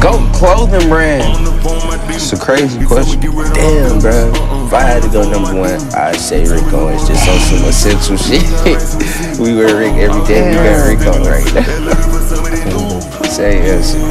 GOAT clothing brand. It's a crazy question. Damn, bro. If I had to go number one, I'd say Rick Owens. Just on some essential shit. We wear Rick every day. We got Rick on right now. Same answer.